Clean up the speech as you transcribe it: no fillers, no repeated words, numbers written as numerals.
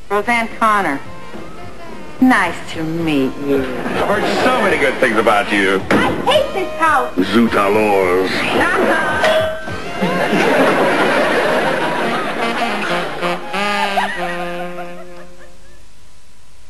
Roseanne Connor. Nice to meet you. I've heard so many good things about you. I hate this house. Zoot alors.